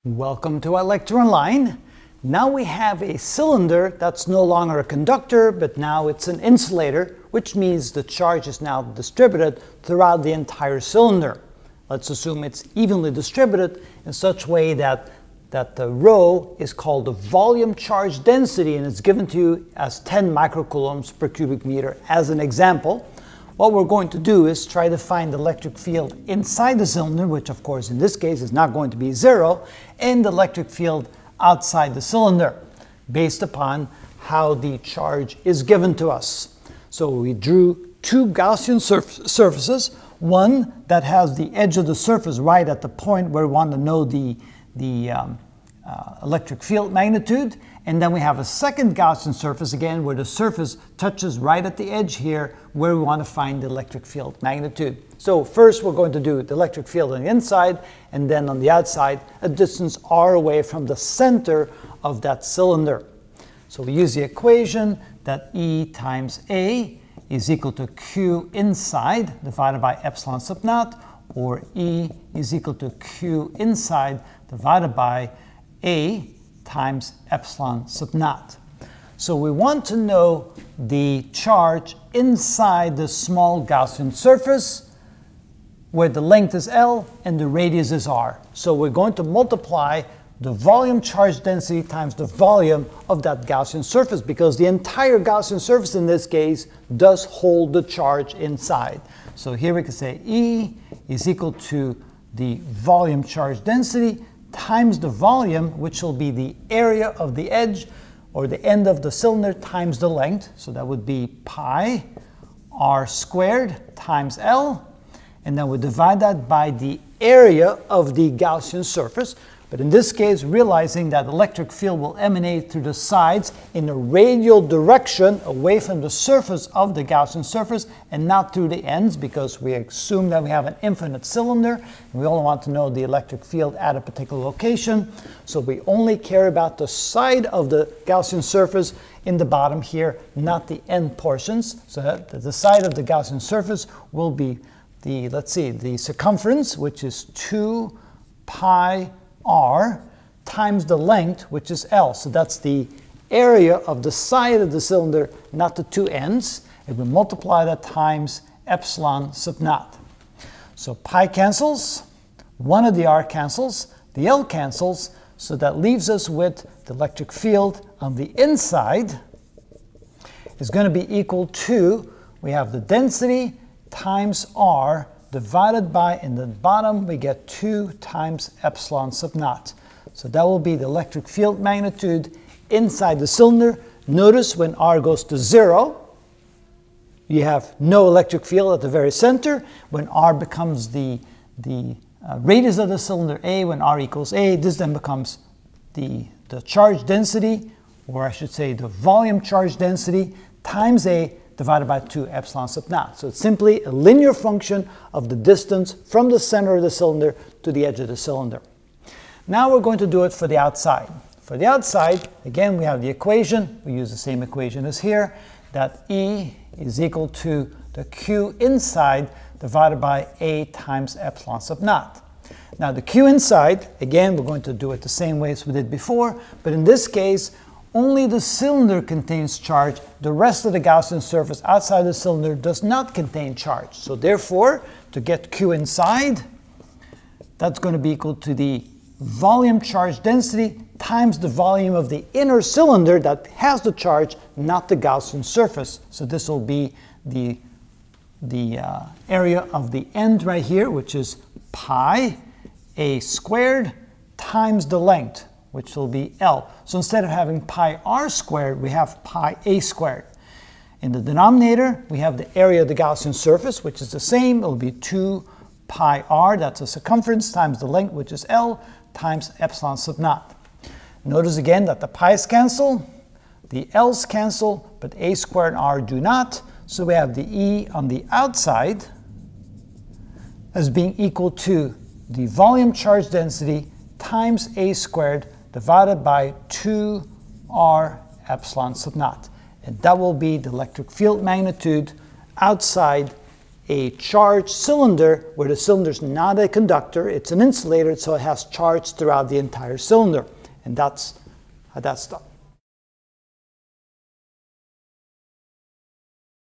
Welcome to ilectureonline. Now we have a cylinder that's no longer a conductor, but now it's an insulator, which means the charge is now distributed throughout the entire cylinder. Let's assume it's evenly distributed in such a way that the rho is called the volume charge density, and it's given to you as 10 microcoulombs per cubic meter as an example. What we're going to do is try to find the electric field inside the cylinder, which of course in this case is not going to be zero, and the electric field outside the cylinder, based upon how the charge is given to us. So we drew two Gaussian surfaces, one that has the edge of the surface right at the point where we want to know the electric field magnitude, and then we have a second Gaussian surface again where the surface touches right at the edge here where we want to find the electric field magnitude. So first we're going to do the electric field on the inside, and then on the outside a distance r away from the center of that cylinder. So we use the equation that E times A is equal to Q inside divided by epsilon sub naught, or E is equal to Q inside divided by A times epsilon sub naught. So we want to know the charge inside the small Gaussian surface where the length is L and the radius is R. So we're going to multiply the volume charge density times the volume of that Gaussian surface, because the entire Gaussian surface in this case does hold the charge inside. So here we can say E is equal to the volume charge density times the volume, which will be the area of the edge or the end of the cylinder times the length. So that would be pi r squared times L, and then we divide that by the area of the Gaussian surface. But in this case, realizing that electric field will emanate through the sides in a radial direction away from the surface of the Gaussian surface and not through the ends, because we assume that we have an infinite cylinder and we only want to know the electric field at a particular location. So we only care about the side of the Gaussian surface in the bottom here, not the end portions. So that the side of the Gaussian surface will be the, let's see, the circumference, which is 2 pi r times the length, which is L. So that's the area of the side of the cylinder, not the two ends. And we multiply that times epsilon sub naught. So pi cancels, one of the r cancels, the L cancels, so that leaves us with the electric field on the inside is going to be equal to, we have the density times r divided by, in the bottom we get 2 times epsilon sub naught. So that will be the electric field magnitude inside the cylinder. Notice when r goes to 0, you have no electric field at the very center. When r becomes the radius of the cylinder A, when r equals A, this then becomes the charge density, or I should say the volume charge density, times A divided by 2 epsilon sub naught. So it's simply a linear function of the distance from the center of the cylinder to the edge of the cylinder. Now we're going to do it for the outside. For the outside, again, we have the equation. We use the same equation as here, that E is equal to the Q inside divided by A times epsilon sub naught. Now the Q inside, again, we're going to do it the same way as we did before, but in this case, only the cylinder contains charge. The rest of the Gaussian surface outside the cylinder does not contain charge. So therefore, to get Q inside, that's going to be equal to the volume charge density times the volume of the inner cylinder that has the charge, not the Gaussian surface. So this will be the area of the end right here, which is pi a squared times the length, which will be L. So instead of having pi r squared, we have pi a squared. In the denominator, we have the area of the Gaussian surface, which is the same. It will be 2 pi r, that's the circumference, times the length, which is L, times epsilon sub naught. Notice again that the pi's cancel, the L's cancel, but a squared and r do not. So we have the E on the outside as being equal to the volume charge density times a squared divided by 2r epsilon sub naught. And that will be the electric field magnitude outside a charged cylinder where the cylinder is not a conductor, it's an insulator, so it has charge throughout the entire cylinder. And that's how that's done.